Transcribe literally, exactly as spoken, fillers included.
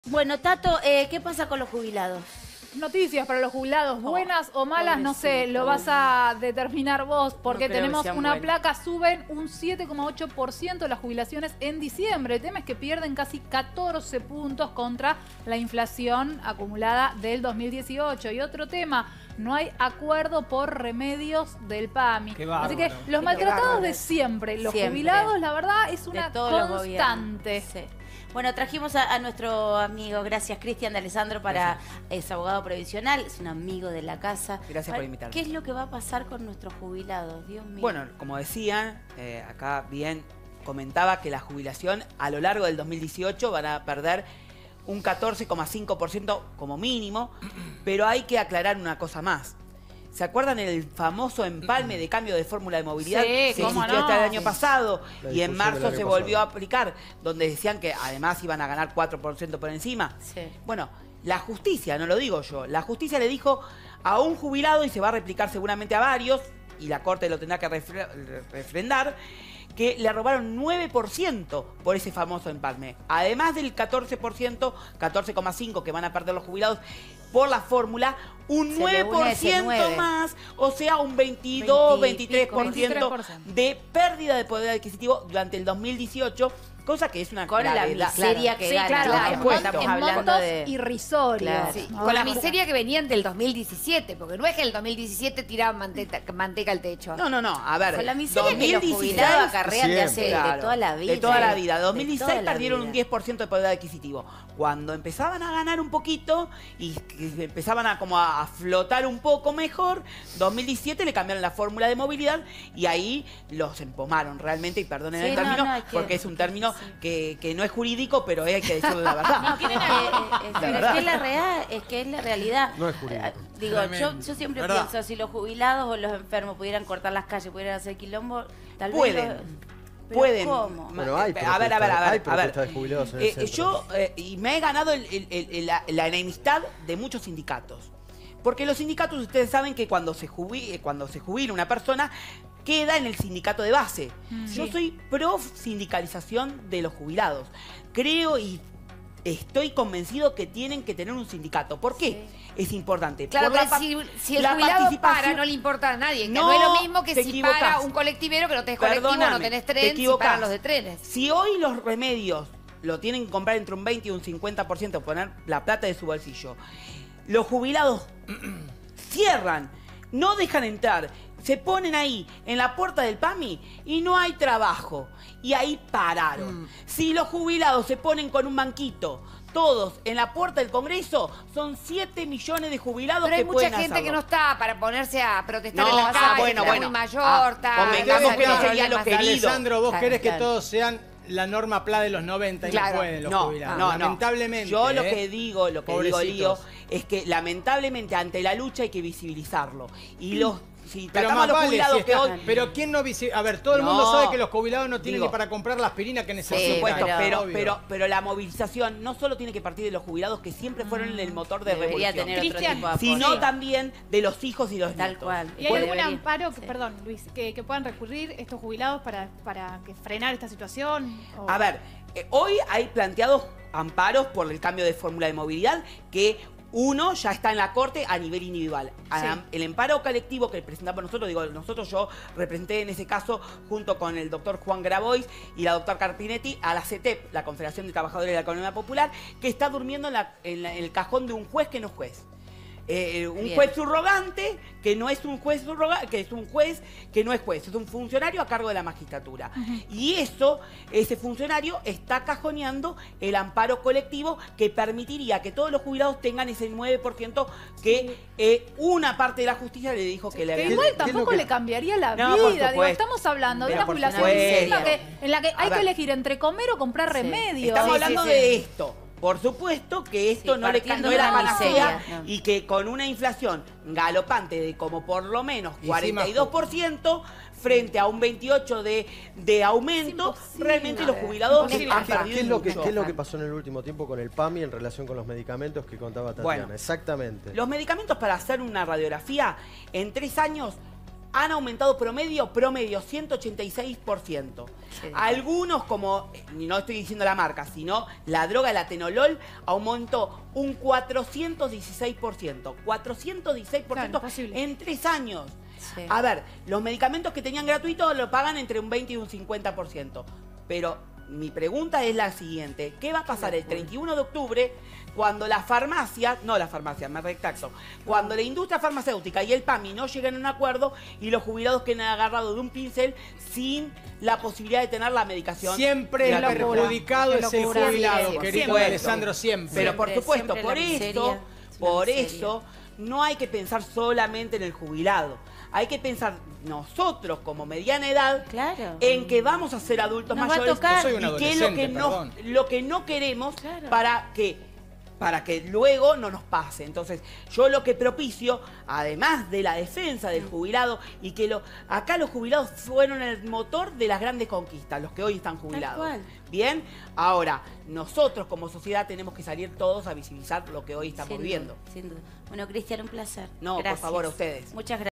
Bueno, Tato, eh, ¿qué pasa con los jubilados? Noticias para los jubilados, buenas oh, o malas, no sé, lo vas a determinar vos, porque no tenemos una buenas. placa, suben un siete coma ocho por ciento las jubilaciones en diciembre. El tema es que pierden casi catorce puntos contra la inflación acumulada del dos mil dieciocho. Y otro tema, no hay acuerdo por remedios del PAMI. Así que los maltratados de siempre, los siempre. jubilados, la verdad, es una constante. Sí. Bueno, trajimos a, a nuestro amigo, gracias, Cristian de Alessandro, para gracias. Es abogado previsional, es un amigo de la casa. Gracias para, por invitarme. ¿Qué es lo que va a pasar con nuestros jubilados? Dios mío. Bueno, como decía, eh, acá bien comentaba que la jubilación a lo largo del dos mil dieciocho van a perder un catorce coma cinco por ciento como mínimo, pero hay que aclarar una cosa más. ¿Se acuerdan el famoso empalme de cambio de fórmula de movilidad? Sí, que existió no. hasta el año sí. pasado La y en marzo se pasado. volvió a aplicar, donde decían que además iban a ganar cuatro por ciento por encima. Sí. Bueno, la justicia, no lo digo yo, la justicia le dijo a un jubilado, y se va a replicar seguramente a varios, y la Corte lo tendrá que refre refrendar, que le robaron nueve por ciento por ese famoso empalme. Además del catorce por ciento, catorce coma cinco por ciento que van a perder los jubilados por la fórmula, un nueve por ciento más, o sea, un veintidós, veintitrés por ciento de pérdida de poder adquisitivo durante el dos mil dieciocho, cosa que es una con la miseria claro. que sí, gana. claro, Claro, en, mon estamos en hablando montos de irrisorios. Claro. Sí, ¿no? con la miseria que venían del dos mil diecisiete, porque no es que el dos mil diecisiete tiraban manteca, manteca al techo. No, no, no, a ver, con la miseria que los jubilados acarrean de, hace, claro, de toda la vida. De toda la vida. dos mil dieciséis la perdieron vida. un diez por ciento de poder adquisitivo. Cuando empezaban a ganar un poquito y empezaban a como a flotar un poco mejor, dos mil diecisiete le cambiaron la fórmula de movilidad y ahí los empomaron realmente, y perdonen Sí, el no, término, no, es que, porque es un término sí. que, que no es jurídico, pero hay que decirle la verdad. No, pero es que, es, La es verdad. que es la real, es que es la realidad. No es jurídico. Eh, Digo, yo, yo siempre ¿verdad? pienso, si los jubilados o los enfermos pudieran cortar las calles, pudieran hacer quilombo, tal Pueden. vez... los- ¿Pero Pueden. cómo? Bueno, hay a ver, a ver, a ver. hay a ver. protestas de jubilados en el Eh, centro. yo, eh, y me he ganado el- el- el- la, la enemistad de muchos sindicatos. Porque los sindicatos, ustedes saben que cuando se jubila, cuando se jubila una persona, queda en el sindicato de base. Mm, Yo sí. soy pro sindicalización de los jubilados. Creo y estoy convencido que tienen que tener un sindicato. ¿Por qué? Es importante. Claro, Por la pero pa- si, si el la jubilado participación- para, no le importa a nadie. Que No, no, es lo mismo que te si equivocás. para un colectivero que no tenés colectivo, no Perdóname, tenés te tren, si equivocás. paran los de trenes. Si hoy los remedios lo tienen que comprar entre un veinte y un cincuenta por ciento, poner la plata de su bolsillo, los jubilados cierran, no dejan entrar, se ponen ahí en la puerta del PAMI y no hay trabajo. Y ahí pararon. Mm. Si los jubilados se ponen con un banquito, todos en la puerta del Congreso, son siete millones de jubilados Pero hay que mucha pueden gente hacerlo. que no está para ponerse a protestar No, en la ah, calle, bueno, que bueno. está muy mayor, Ah, está... convengamos casa que no con sería lo problemas. querido. Alessandro, vos Claro, querés claro. que todos sean la norma P L A de los noventa y Claro. no pueden los No, jubilados. no, no. Lamentablemente. Yo lo ¿eh? que digo, lo que digo, Lío, Pobrecitos. es que lamentablemente ante la lucha hay que visibilizarlo. Y los, si Pero tratamos más a los vale, jubilados si que está- hoy... Pero ¿quién no visi- A ver, todo el No. mundo sabe que los jubilados no tienen Digo, ni para comprar la aspirina que Por necesitan. supuesto, pero- pero, obvio. pero, pero la movilización no solo tiene que partir de los jubilados, que siempre fueron el motor de Debería revolución, tener otro Cristian, tipo de apoyo. sino también de los hijos y los Tal nietos. cual. ¿Y hay algún Debería. amparo, que, Sí. perdón, Luis, que, que puedan recurrir estos jubilados para, para que frenar esta situación? O- A ver, eh, hoy hay planteados amparos por el cambio de fórmula de movilidad que uno ya está en la Corte a nivel individual. A- Sí. El amparo colectivo que presentamos nosotros, digo, nosotros yo representé en ese caso junto con el doctor Juan Grabois y la doctora Carpinetti a la C E T E P, la Confederación de Trabajadores de la Economía Popular, que está durmiendo en, la- en la- en el cajón de un juez que no es juez. Eh, un Bien. juez subrogante que no es un juez surroga- que es un juez que no es juez, es un funcionario a cargo de la magistratura. Y eso, ese funcionario está cajoneando el amparo colectivo que permitiría que todos los jubilados tengan ese nueve por ciento que eh, una parte de la justicia le dijo que le Que había igual ¿Qué es lo tampoco que- le cambiaría la No, por vida. Digo, supuesto. estamos hablando de Pero una por jubilación supuesto. en la que, en la que hay A ver. que elegir entre comer o comprar Sí. remedios. Estamos Sí, hablando sí, de sí. esto. Por supuesto que esto Sí, no, le, partiendo no de era la panacea miseria, no. y que con una inflación galopante de como por lo menos Y cuarenta y dos por ciento frente a un veintiocho por ciento de, de aumento, imposible. realmente los jubilados Imposible. han ¿Qué, perdido qué es lo que, mucho. qué es lo que pasó en el último tiempo con el PAMI en relación con los medicamentos que contaba Tatiana? Bueno. Exactamente. Los medicamentos para hacer una radiografía en tres años han aumentado promedio, promedio, ciento ochenta y seis por ciento. Sí. Algunos, como, no estoy diciendo la marca, sino la droga, el atenolol, aumentó un cuatrocientos dieciséis por ciento. cuatrocientos dieciséis por ciento Claro, imposible. en tres años. Sí. A ver, los medicamentos que tenían gratuitos lo pagan entre un veinte y un cincuenta por ciento. Pero mi pregunta es la siguiente. ¿Qué va a pasar el treinta y uno de octubre cuando la farmacia, no la farmacia, me retracto, cuando la industria farmacéutica y el PAMI no lleguen a un acuerdo y los jubilados queden agarrados de un pincel sin la posibilidad de tener la medicación? Siempre el gratuita? perjudicado Es es el locura. jubilado, Siempre, querido siempre. Alessandro, siempre. Pero por Siempre, supuesto, siempre por la eso, miseria es una por miseria. eso no hay que pensar solamente en el jubilado. Hay que pensar nosotros como mediana edad Claro. en que vamos a ser adultos Nos va a mayores tocar. Yo soy un y que es lo que adolescente, no perdón. lo que no queremos Claro. para que para que luego no nos pase. Entonces, yo lo que propicio, además de la defensa del jubilado, y que lo acá los jubilados fueron el motor de las grandes conquistas, los que hoy están jubilados. cual. Bien, ahora, nosotros como sociedad tenemos que salir todos a visibilizar lo que hoy estamos Sin viviendo. duda, sin duda. Bueno, Cristian, un placer. No, por Gracias. favor, a ustedes. Muchas gracias.